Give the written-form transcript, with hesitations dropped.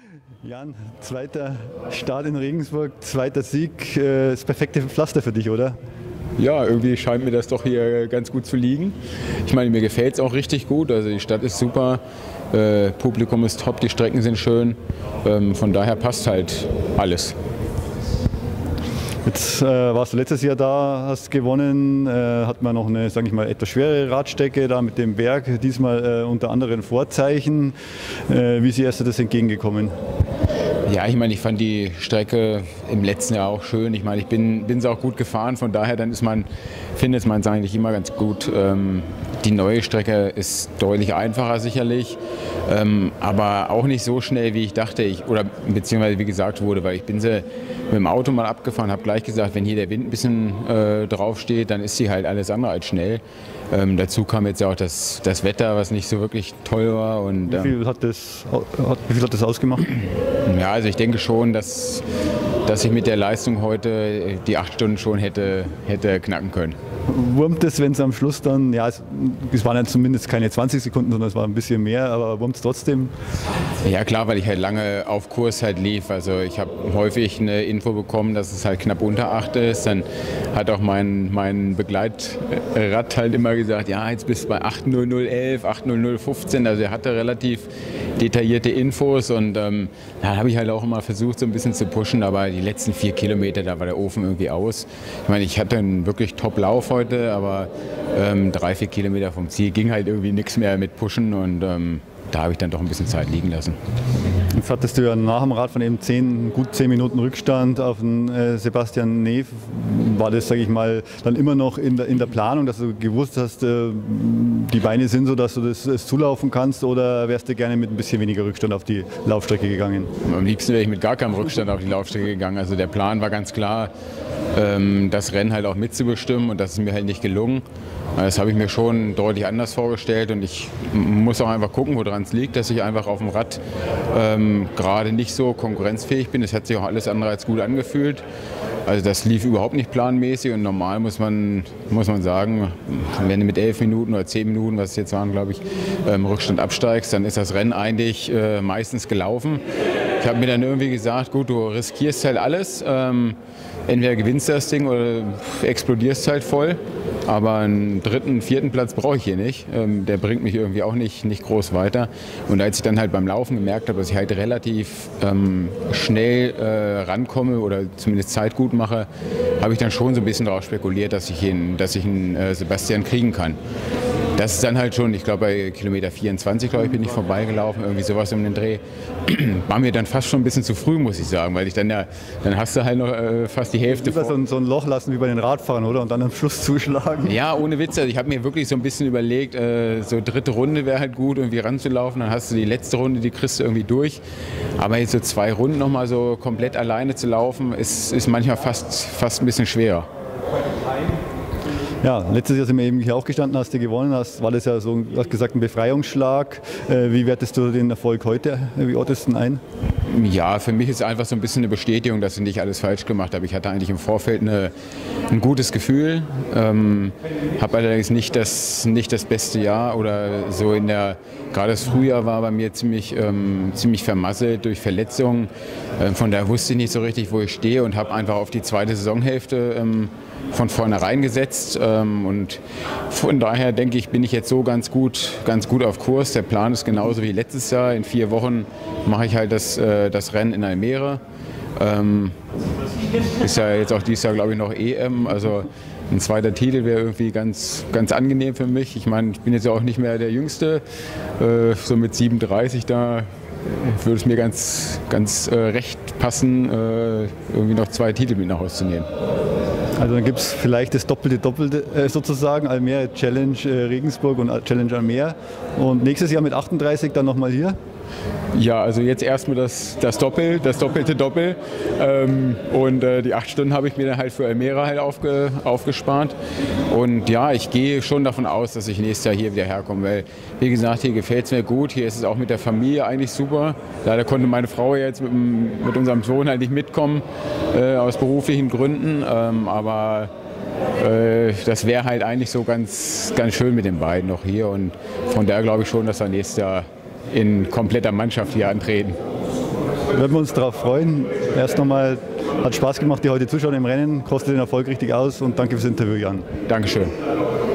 Jan, zweiter Start in Regensburg, zweiter Sieg, das perfekte Pflaster für dich, oder? Ja, irgendwie scheint mir das doch hier ganz gut zu liegen. Ich meine, mir gefällt es auch richtig gut. Also die Stadt ist super, Publikum ist top, die Strecken sind schön. Von daher passt halt alles. Jetzt warst du letztes Jahr da, hast gewonnen, hat man noch eine, sage ich mal, etwas schwere Radstrecke da mit dem Berg, diesmal unter anderen Vorzeichen. Wie ist dir erst das entgegengekommen? Ja, ich meine, ich fand die Strecke im letzten Jahr auch schön. Ich meine, ich bin sie auch gut gefahren, von daher findet man es eigentlich immer ganz gut. Die neue Strecke ist deutlich einfacher sicherlich, aber auch nicht so schnell, wie ich dachte, oder beziehungsweise wie gesagt wurde, weil ich bin sie mit dem Auto mal abgefahren, habe gleich gesagt, wenn hier der Wind ein bisschen drauf steht, dann ist sie halt alles andere als schnell. Dazu kam jetzt ja auch das Wetter, was nicht so wirklich toll war. Und, wie viel hat das ausgemacht? Ja, also ich denke schon, dass ich mit der Leistung heute die 8 Stunden schon hätte knacken können. Wurmt es, wenn es am Schluss dann, ja, es waren ja zumindest keine 20 Sekunden, sondern es war ein bisschen mehr, aber wurmt es trotzdem? Ja klar, weil ich halt lange auf Kurs halt lief. Also ich habe häufig eine Info bekommen, dass es halt knapp unter 8 ist. Dann hat auch mein Begleitrad halt immer gesagt, ja, jetzt bist du bei 8:00:11, 8:00:15. Also er hatte relativ detaillierte Infos und da habe ich halt auch immer versucht, so ein bisschen zu pushen. Aber die letzten 4 Kilometer, da war der Ofen irgendwie aus. Ich meine, ich hatte einen wirklich Top-Lauf heute, aber 3-4 Kilometer vom Ziel ging halt irgendwie nichts mehr mit Pushen und da habe ich dann doch ein bisschen Zeit liegen lassen. Jetzt hattest du ja nach dem Rad von eben gut 10 Minuten Rückstand auf den Sebastian Neef. War das, sage ich mal, dann immer noch in der Planung, dass du gewusst hast, die Beine sind so, dass du das zulaufen kannst, oder wärst du gerne mit ein bisschen weniger Rückstand auf die Laufstrecke gegangen? Am liebsten wäre ich mit gar keinem Rückstand auf die Laufstrecke gegangen. Also der Plan war ganz klar, das Rennen halt auch mitzubestimmen, und das ist mir halt nicht gelungen. Das habe ich mir schon deutlich anders vorgestellt, und ich muss auch einfach gucken, woran es liegt, dass ich einfach auf dem Rad gerade nicht so konkurrenzfähig bin. Es hat sich auch alles andere als gut angefühlt. Also das lief überhaupt nicht planmäßig, und normal muss man sagen, wenn du mit 11 Minuten oder 10 Minuten, was es jetzt waren, glaube ich, Rückstand absteigst, dann ist das Rennen eigentlich meistens gelaufen. Ich habe mir dann irgendwie gesagt, gut, du riskierst halt alles. Entweder gewinnst du das Ding oder explodierst halt voll. Aber einen 3., 4. Platz brauche ich hier nicht. Der bringt mich irgendwie auch nicht groß weiter. Und als ich dann halt beim Laufen gemerkt habe, dass ich halt relativ schnell rankomme oder zumindest Zeit gut mache, habe ich dann schon so ein bisschen darauf spekuliert, dass ich einen Sebastian kriegen kann. Das ist dann halt schon, ich glaube bei Kilometer 24, glaube ich, bin ich vorbeigelaufen, irgendwie sowas um den Dreh. War mir dann fast schon ein bisschen zu früh, muss ich sagen, weil dann hast du halt noch fast die Hälfte vor. So ein Loch lassen wie bei den Radfahrern, oder? Und dann am Schluss zuschlagen. Ja, ohne Witz. Also ich habe mir wirklich so ein bisschen überlegt, so 3. Runde wäre halt gut, irgendwie ranzulaufen. Dann hast du die letzte Runde, die kriegst du irgendwie durch. Aber jetzt so 2 Runden nochmal so komplett alleine zu laufen, ist manchmal fast ein bisschen schwerer. Ja, letztes Jahr sind wir eben hier aufgestanden, hast du gewonnen, war das ja so, du hast gesagt, ein Befreiungsschlag. Wie wertest du den Erfolg heute, wie ordnest du ihn ein? Ja, für mich ist einfach so ein bisschen eine Bestätigung, dass ich nicht alles falsch gemacht habe. Ich hatte eigentlich im Vorfeld ein gutes Gefühl, habe allerdings nicht das beste Jahr oder so gerade das Frühjahr war bei mir ziemlich vermasselt durch Verletzungen. Von daher wusste ich nicht so richtig, wo ich stehe, und habe einfach auf die zweite Saisonhälfte von vornherein gesetzt, und von daher denke ich, bin ich jetzt so ganz gut auf Kurs. Der Plan ist genauso wie letztes Jahr. In 4 Wochen mache ich halt das Rennen in Almere. Ist ja jetzt auch dieses Jahr, glaube ich, noch EM. Also ein 2. Titel wäre irgendwie ganz angenehm für mich. Ich meine, ich bin jetzt ja auch nicht mehr der Jüngste. So mit 37 da würde es mir ganz recht passen, irgendwie noch 2 Titel mit nach Hause zu nehmen. Also dann gibt es vielleicht das Doppelte sozusagen, Almere Challenge Regensburg und Challenge Almere. Und nächstes Jahr mit 38 dann nochmal hier? Ja, also jetzt erstmal das doppelte Doppel. Und die 8 Stunden habe ich mir dann halt für Almere halt aufgespart. Und ja, ich gehe schon davon aus, dass ich nächstes Jahr hier wieder herkomme. Weil, wie gesagt, hier gefällt es mir gut. Hier ist es auch mit der Familie eigentlich super. Leider konnte meine Frau jetzt mit unserem Sohn halt nicht mitkommen, aus beruflichen Gründen. Aber das wäre halt eigentlich so ganz schön mit den beiden noch hier. Und von daher glaube ich schon, dass wir nächstes Jahr in kompletter Mannschaft hier antreten. Würden wir uns darauf freuen. Erst nochmal, hat Spaß gemacht, dir heute zuschauen im Rennen, kostet den Erfolg richtig aus und danke fürs Interview, Jan. Dankeschön.